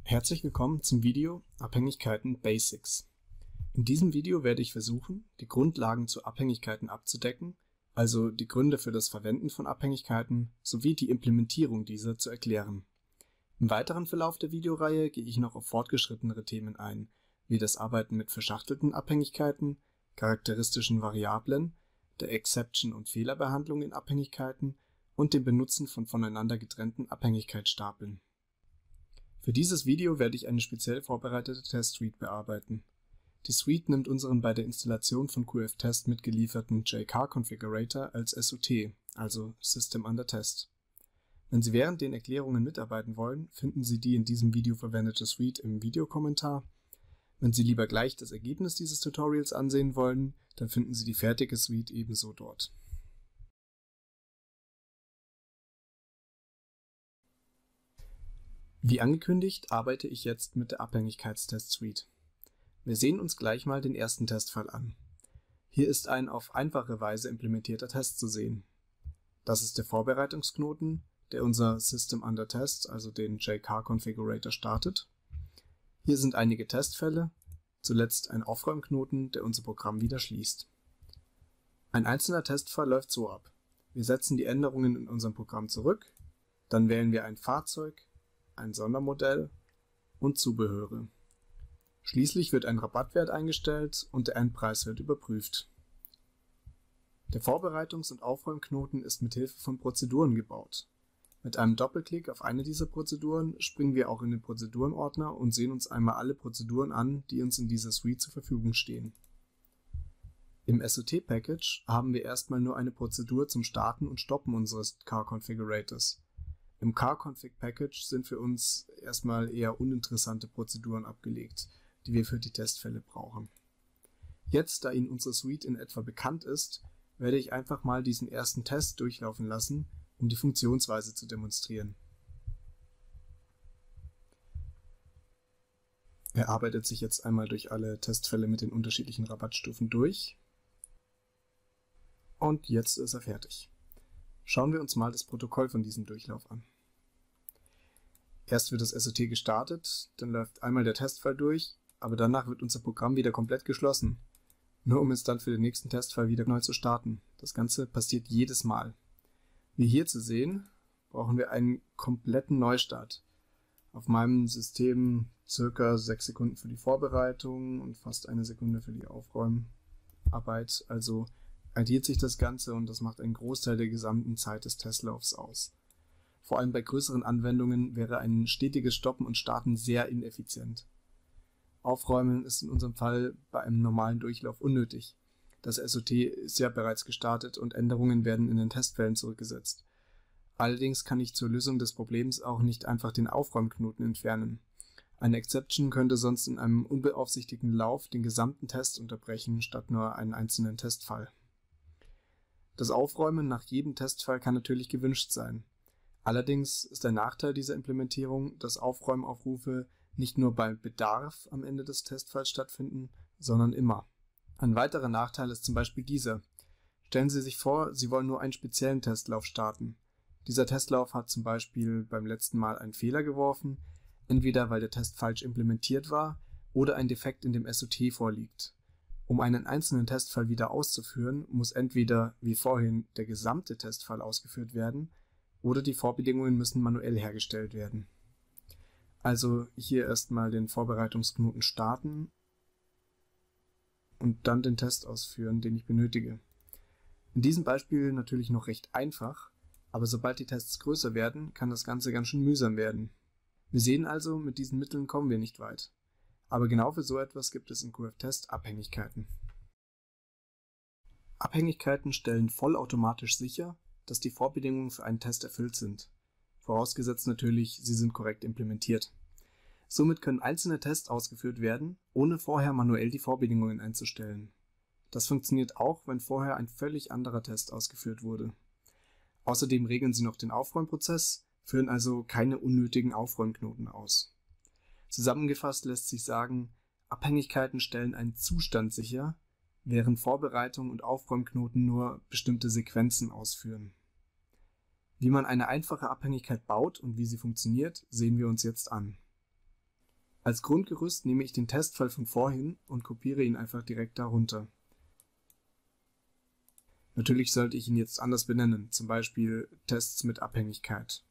Herzlich willkommen zum Video Abhängigkeiten Basics. In diesem Video werde ich versuchen, die Grundlagen zu Abhängigkeiten abzudecken, also die Gründe für das Verwenden von Abhängigkeiten sowie die Implementierung dieser zu erklären. Im weiteren Verlauf der Videoreihe gehe ich noch auf fortgeschrittenere Themen ein, wie das Arbeiten mit verschachtelten Abhängigkeiten, charakteristischen Variablen, der Exception- und Fehlerbehandlung in Abhängigkeiten und dem Benutzen von voneinander getrennten Abhängigkeitsstapeln. Für dieses Video werde ich eine speziell vorbereitete Test-Suite bearbeiten. Die Suite nimmt unseren bei der Installation von QF-Test mitgelieferten JCar-Configurator als SUT, also System Under Test. Wenn Sie während den Erklärungen mitarbeiten wollen, finden Sie die in diesem Video verwendete Suite im Videokommentar. Wenn Sie lieber gleich das Ergebnis dieses Tutorials ansehen wollen, dann finden Sie die fertige Suite ebenso dort. Wie angekündigt, arbeite ich jetzt mit der Abhängigkeitstest-Suite. Wir sehen uns gleich mal den ersten Testfall an. Hier ist ein auf einfache Weise implementierter Test zu sehen. Das ist der Vorbereitungsknoten, der unser System Under Test, also den JCar-Configurator, startet. Hier sind einige Testfälle, zuletzt ein Aufräumknoten, der unser Programm wieder schließt. Ein einzelner Testfall läuft so ab. Wir setzen die Änderungen in unserem Programm zurück, dann wählen wir ein Fahrzeug, ein Sondermodell und Zubehöre. Schließlich wird ein Rabattwert eingestellt und der Endpreis wird überprüft. Der Vorbereitungs- und Aufräumknoten ist mit Hilfe von Prozeduren gebaut. Mit einem Doppelklick auf eine dieser Prozeduren springen wir auch in den Prozedurenordner und sehen uns einmal alle Prozeduren an, die uns in dieser Suite zur Verfügung stehen. Im SOT-Package haben wir erstmal nur eine Prozedur zum Starten und Stoppen unseres Car-Configurators. Im Car-Config-Package sind für uns erstmal eher uninteressante Prozeduren abgelegt, die wir für die Testfälle brauchen. Jetzt, da Ihnen unsere Suite in etwa bekannt ist, werde ich einfach mal diesen ersten Test durchlaufen lassen, um die Funktionsweise zu demonstrieren. Er arbeitet sich jetzt einmal durch alle Testfälle mit den unterschiedlichen Rabattstufen durch. Und jetzt ist er fertig. Schauen wir uns mal das Protokoll von diesem Durchlauf an. Erst wird das SOT gestartet, dann läuft einmal der Testfall durch, aber danach wird unser Programm wieder komplett geschlossen, nur um es dann für den nächsten Testfall wieder neu zu starten. Das Ganze passiert jedes Mal. Wie hier zu sehen, brauchen wir einen kompletten Neustart. Auf meinem System circa 6 Sekunden für die Vorbereitung und fast 1 Sekunde für die Aufräumarbeit, also addiert sich das Ganze und das macht einen Großteil der gesamten Zeit des Testlaufs aus. Vor allem bei größeren Anwendungen wäre ein stetiges Stoppen und Starten sehr ineffizient. Aufräumen ist in unserem Fall bei einem normalen Durchlauf unnötig. Das SOT ist ja bereits gestartet und Änderungen werden in den Testfällen zurückgesetzt. Allerdings kann ich zur Lösung des Problems auch nicht einfach den Aufräumknoten entfernen. Eine Exception könnte sonst in einem unbeaufsichtigten Lauf den gesamten Test unterbrechen, statt nur einen einzelnen Testfall. Das Aufräumen nach jedem Testfall kann natürlich gewünscht sein. Allerdings ist der Nachteil dieser Implementierung, dass Aufräumaufrufe nicht nur bei Bedarf am Ende des Testfalls stattfinden, sondern immer. Ein weiterer Nachteil ist zum Beispiel dieser. Stellen Sie sich vor, Sie wollen nur einen speziellen Testlauf starten. Dieser Testlauf hat zum Beispiel beim letzten Mal einen Fehler geworfen, entweder weil der Test falsch implementiert war oder ein Defekt in dem SOT vorliegt. Um einen einzelnen Testfall wieder auszuführen, muss entweder, wie vorhin, der gesamte Testfall ausgeführt werden, oder die Vorbedingungen müssen manuell hergestellt werden. Also hier erstmal den Vorbereitungsknoten starten und dann den Test ausführen, den ich benötige. In diesem Beispiel natürlich noch recht einfach, aber sobald die Tests größer werden, kann das Ganze ganz schön mühsam werden. Wir sehen also, mit diesen Mitteln kommen wir nicht weit. Aber genau für so etwas gibt es in QF-Test Abhängigkeiten. Abhängigkeiten stellen vollautomatisch sicher, dass die Vorbedingungen für einen Test erfüllt sind. Vorausgesetzt natürlich, sie sind korrekt implementiert. Somit können einzelne Tests ausgeführt werden, ohne vorher manuell die Vorbedingungen einzustellen. Das funktioniert auch, wenn vorher ein völlig anderer Test ausgeführt wurde. Außerdem regeln sie noch den Aufräumprozess, führen also keine unnötigen Aufräumknoten aus. Zusammengefasst lässt sich sagen, Abhängigkeiten stellen einen Zustand sicher, während Vorbereitung und Aufräumknoten nur bestimmte Sequenzen ausführen. Wie man eine einfache Abhängigkeit baut und wie sie funktioniert, sehen wir uns jetzt an. Als Grundgerüst nehme ich den Testfall von vorhin und kopiere ihn einfach direkt darunter. Natürlich sollte ich ihn jetzt anders benennen, zum Beispiel Tests mit Abhängigkeit.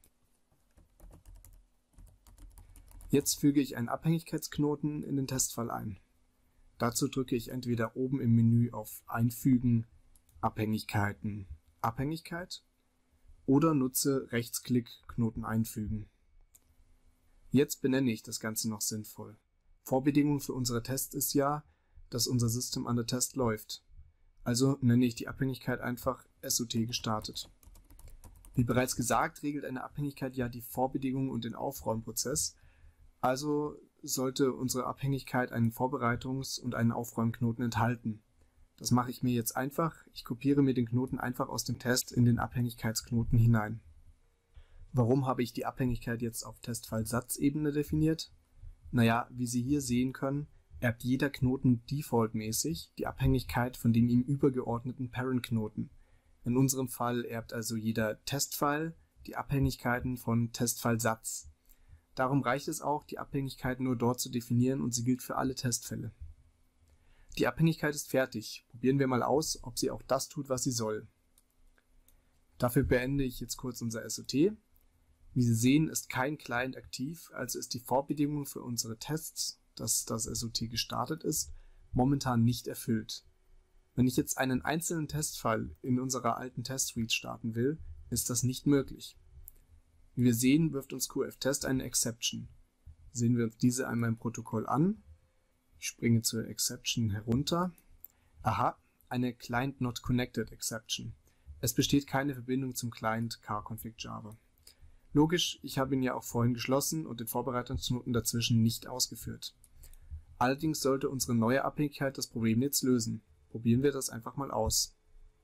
Jetzt füge ich einen Abhängigkeitsknoten in den Testfall ein. Dazu drücke ich entweder oben im Menü auf Einfügen, Abhängigkeiten, Abhängigkeit oder nutze Rechtsklick Knoten einfügen. Jetzt benenne ich das Ganze noch sinnvoll. Vorbedingung für unsere Tests ist ja, dass unser System under Test läuft. Also nenne ich die Abhängigkeit einfach SOT gestartet. Wie bereits gesagt, regelt eine Abhängigkeit ja die Vorbedingung und den Aufräumprozess. Also sollte unsere Abhängigkeit einen Vorbereitungs- und einen Aufräumknoten enthalten. Das mache ich mir jetzt einfach. Ich kopiere mir den Knoten einfach aus dem Test in den Abhängigkeitsknoten hinein. Warum habe ich die Abhängigkeit jetzt auf Testfall-Satzebene definiert? Naja, wie Sie hier sehen können, erbt jeder Knoten defaultmäßig die Abhängigkeit von dem ihm übergeordneten Parent-Knoten. In unserem Fall erbt also jeder Testfall die Abhängigkeiten von Testfall-Satz. Darum reicht es auch, die Abhängigkeit nur dort zu definieren und sie gilt für alle Testfälle. Die Abhängigkeit ist fertig. Probieren wir mal aus, ob sie auch das tut, was sie soll. Dafür beende ich jetzt kurz unser SOT. Wie Sie sehen, ist kein Client aktiv, also ist die Vorbedingung für unsere Tests, dass das SOT gestartet ist, momentan nicht erfüllt. Wenn ich jetzt einen einzelnen Testfall in unserer alten Test-Suite starten will, ist das nicht möglich. Wie wir sehen, wirft uns QF-Test eine Exception. Sehen wir uns diese einmal im Protokoll an. Ich springe zur Exception herunter. Aha, eine Client Not Connected Exception. Es besteht keine Verbindung zum Client car-config Java. Logisch, ich habe ihn ja auch vorhin geschlossen und den Vorbereitungsknoten dazwischen nicht ausgeführt. Allerdings sollte unsere neue Abhängigkeit das Problem jetzt lösen. Probieren wir das einfach mal aus.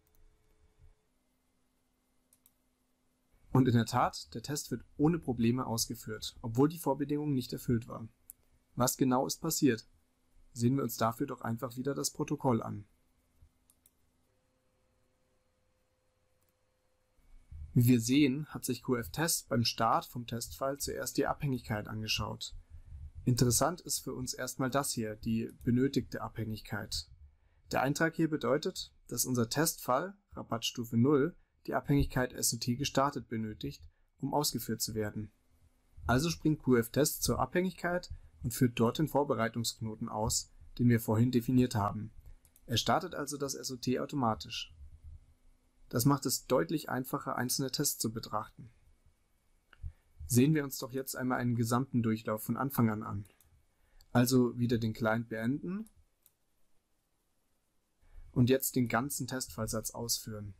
Und in der Tat, der Test wird ohne Probleme ausgeführt, obwohl die Vorbedingung nicht erfüllt war. Was genau ist passiert? Sehen wir uns dafür doch einfach wieder das Protokoll an. Wie wir sehen, hat sich QF-Test beim Start vom Testfall zuerst die Abhängigkeit angeschaut. Interessant ist für uns erstmal das hier, die benötigte Abhängigkeit. Der Eintrag hier bedeutet, dass unser Testfall, Rabattstufe 0, die Abhängigkeit SOT gestartet benötigt, um ausgeführt zu werden. Also springt QF-Test zur Abhängigkeit und führt dort den Vorbereitungsknoten aus, den wir vorhin definiert haben. Er startet also das SOT automatisch. Das macht es deutlich einfacher, einzelne Tests zu betrachten. Sehen wir uns doch jetzt einmal einen gesamten Durchlauf von Anfang an. Also wieder den Client beenden und jetzt den ganzen Testfallsatz ausführen.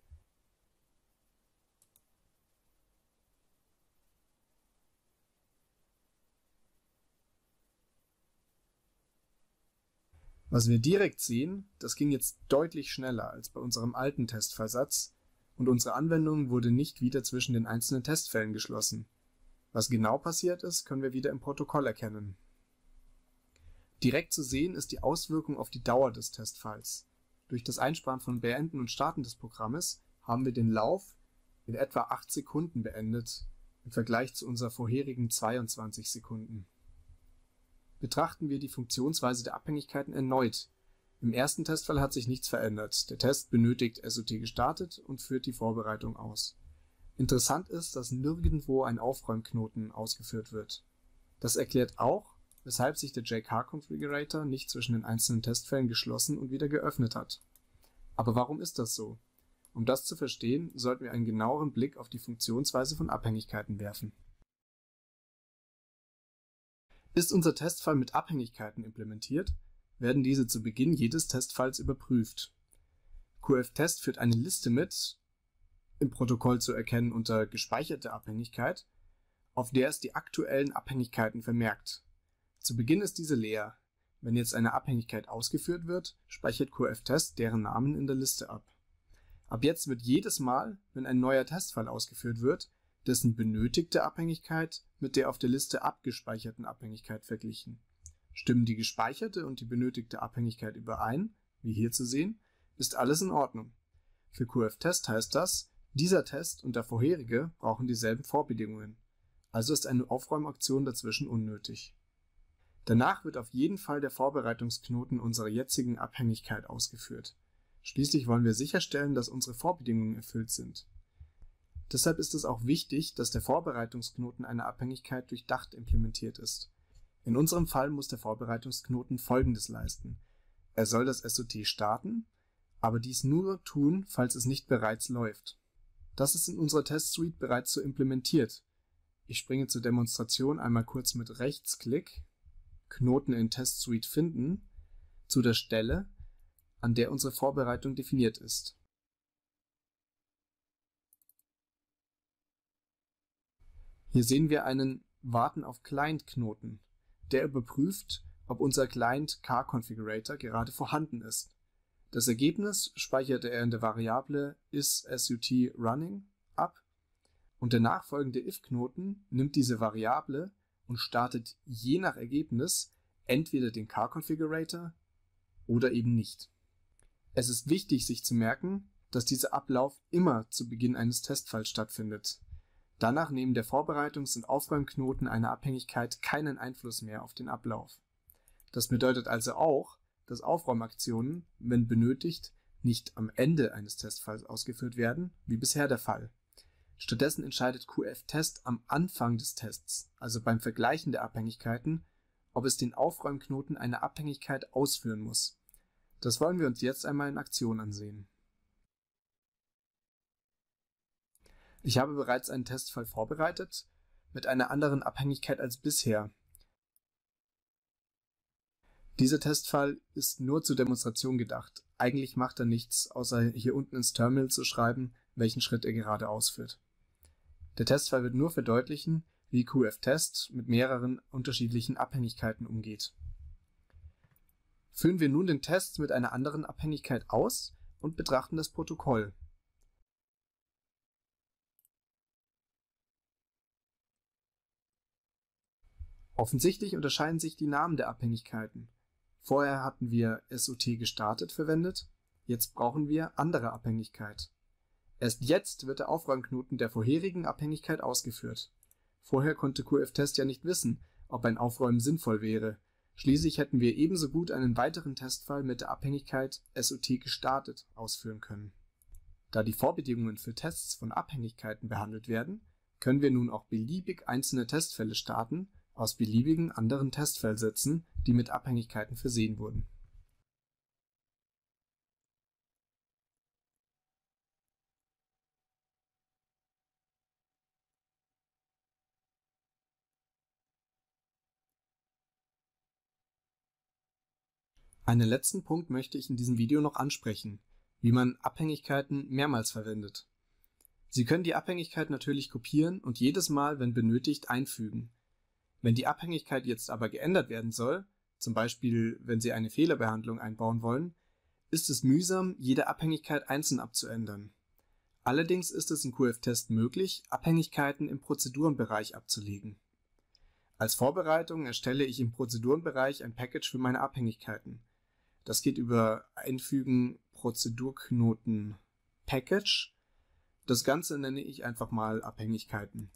Was wir direkt sehen, das ging jetzt deutlich schneller als bei unserem alten Testfallsatz und unsere Anwendung wurde nicht wieder zwischen den einzelnen Testfällen geschlossen. Was genau passiert ist, können wir wieder im Protokoll erkennen. Direkt zu sehen ist die Auswirkung auf die Dauer des Testfalls. Durch das Einsparen von Beenden und Starten des Programmes haben wir den Lauf in etwa 8 Sekunden beendet, im Vergleich zu unserer vorherigen 22 Sekunden. Betrachten wir die Funktionsweise der Abhängigkeiten erneut. Im ersten Testfall hat sich nichts verändert. Der Test benötigt SOT gestartet und führt die Vorbereitung aus. Interessant ist, dass nirgendwo ein Aufräumknoten ausgeführt wird. Das erklärt auch, weshalb sich der JCar-Configurator nicht zwischen den einzelnen Testfällen geschlossen und wieder geöffnet hat. Aber warum ist das so? Um das zu verstehen, sollten wir einen genaueren Blick auf die Funktionsweise von Abhängigkeiten werfen. Ist unser Testfall mit Abhängigkeiten implementiert, werden diese zu Beginn jedes Testfalls überprüft. QF-Test führt eine Liste mit, im Protokoll zu erkennen unter gespeicherte Abhängigkeit, auf der es die aktuellen Abhängigkeiten vermerkt. Zu Beginn ist diese leer. Wenn jetzt eine Abhängigkeit ausgeführt wird, speichert QF-Test deren Namen in der Liste ab. Ab jetzt wird jedes Mal, wenn ein neuer Testfall ausgeführt wird, dessen benötigte Abhängigkeit mit der auf der Liste abgespeicherten Abhängigkeit verglichen. Stimmen die gespeicherte und die benötigte Abhängigkeit überein, wie hier zu sehen, ist alles in Ordnung. Für QF-Test heißt das, dieser Test und der vorherige brauchen dieselben Vorbedingungen, also ist eine Aufräumaktion dazwischen unnötig. Danach wird auf jeden Fall der Vorbereitungsknoten unserer jetzigen Abhängigkeit ausgeführt. Schließlich wollen wir sicherstellen, dass unsere Vorbedingungen erfüllt sind. Deshalb ist es auch wichtig, dass der Vorbereitungsknoten einer Abhängigkeit durchdacht implementiert ist. In unserem Fall muss der Vorbereitungsknoten Folgendes leisten. Er soll das SOT starten, aber dies nur tun, falls es nicht bereits läuft. Das ist in unserer Testsuite bereits so implementiert. Ich springe zur Demonstration einmal kurz mit Rechtsklick, Knoten in Testsuite finden, zu der Stelle, an der unsere Vorbereitung definiert ist. Hier sehen wir einen Warten auf Client-Knoten, der überprüft, ob unser Client Car-Configurator gerade vorhanden ist. Das Ergebnis speichert er in der Variable isSUTRunning ab und der nachfolgende if-Knoten nimmt diese Variable und startet je nach Ergebnis entweder den Car-Configurator oder eben nicht. Es ist wichtig, sich zu merken, dass dieser Ablauf immer zu Beginn eines Testfalls stattfindet. Danach nehmen der Vorbereitungs- und Aufräumknoten einer Abhängigkeit keinen Einfluss mehr auf den Ablauf. Das bedeutet also auch, dass Aufräumaktionen, wenn benötigt, nicht am Ende eines Testfalls ausgeführt werden, wie bisher der Fall. Stattdessen entscheidet QF-Test am Anfang des Tests, also beim Vergleichen der Abhängigkeiten, ob es den Aufräumknoten einer Abhängigkeit ausführen muss. Das wollen wir uns jetzt einmal in Aktion ansehen. Ich habe bereits einen Testfall vorbereitet, mit einer anderen Abhängigkeit als bisher. Dieser Testfall ist nur zur Demonstration gedacht. Eigentlich macht er nichts, außer hier unten ins Terminal zu schreiben, welchen Schritt er gerade ausführt. Der Testfall wird nur verdeutlichen, wie QF-Test mit mehreren unterschiedlichen Abhängigkeiten umgeht. Führen wir nun den Test mit einer anderen Abhängigkeit aus und betrachten das Protokoll. Offensichtlich unterscheiden sich die Namen der Abhängigkeiten. Vorher hatten wir SOT gestartet verwendet, jetzt brauchen wir andere Abhängigkeit. Erst jetzt wird der Aufräumknoten der vorherigen Abhängigkeit ausgeführt. Vorher konnte QF-Test ja nicht wissen, ob ein Aufräumen sinnvoll wäre. Schließlich hätten wir ebenso gut einen weiteren Testfall mit der Abhängigkeit SOT gestartet ausführen können. Da die Vorbedingungen für Tests von Abhängigkeiten behandelt werden, können wir nun auch beliebig einzelne Testfälle starten, aus beliebigen anderen Testfallsätzen, die mit Abhängigkeiten versehen wurden. Einen letzten Punkt möchte ich in diesem Video noch ansprechen, wie man Abhängigkeiten mehrmals verwendet. Sie können die Abhängigkeit natürlich kopieren und jedes Mal, wenn benötigt, einfügen. Wenn die Abhängigkeit jetzt aber geändert werden soll, zum Beispiel wenn Sie eine Fehlerbehandlung einbauen wollen, ist es mühsam, jede Abhängigkeit einzeln abzuändern. Allerdings ist es in QF-Test möglich, Abhängigkeiten im Prozedurenbereich abzulegen. Als Vorbereitung erstelle ich im Prozedurenbereich ein Package für meine Abhängigkeiten. Das geht über Einfügen Prozedurknoten Package. Das Ganze nenne ich einfach mal Abhängigkeiten.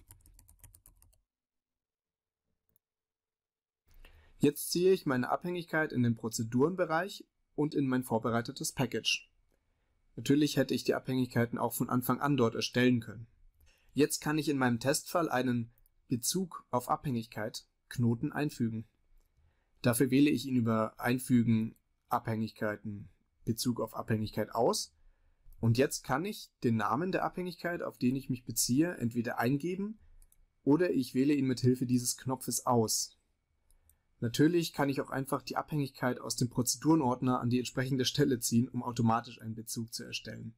Jetzt ziehe ich meine Abhängigkeit in den Prozedurenbereich und in mein vorbereitetes Package. Natürlich hätte ich die Abhängigkeiten auch von Anfang an dort erstellen können. Jetzt kann ich in meinem Testfall einen Bezug auf Abhängigkeit Knoten einfügen. Dafür wähle ich ihn über Einfügen Abhängigkeiten Bezug auf Abhängigkeit aus und jetzt kann ich den Namen der Abhängigkeit, auf den ich mich beziehe, entweder eingeben oder ich wähle ihn mit Hilfe dieses Knopfes aus. Natürlich kann ich auch einfach die Abhängigkeit aus dem Prozedurenordner an die entsprechende Stelle ziehen, um automatisch einen Bezug zu erstellen.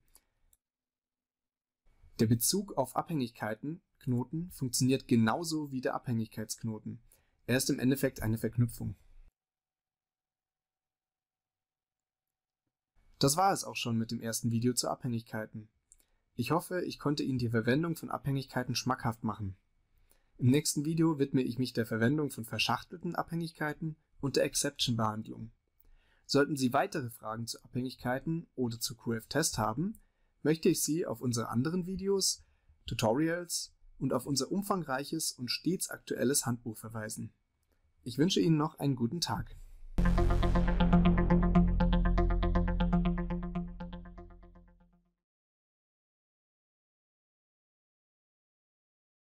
Der Bezug auf Abhängigkeiten Knoten funktioniert genauso wie der Abhängigkeitsknoten. Er ist im Endeffekt eine Verknüpfung. Das war es auch schon mit dem ersten Video zu Abhängigkeiten. Ich hoffe, ich konnte Ihnen die Verwendung von Abhängigkeiten schmackhaft machen. Im nächsten Video widme ich mich der Verwendung von verschachtelten Abhängigkeiten und der Exception-Behandlung. Sollten Sie weitere Fragen zu Abhängigkeiten oder zu QF-Test haben, möchte ich Sie auf unsere anderen Videos, Tutorials und auf unser umfangreiches und stets aktuelles Handbuch verweisen. Ich wünsche Ihnen noch einen guten Tag.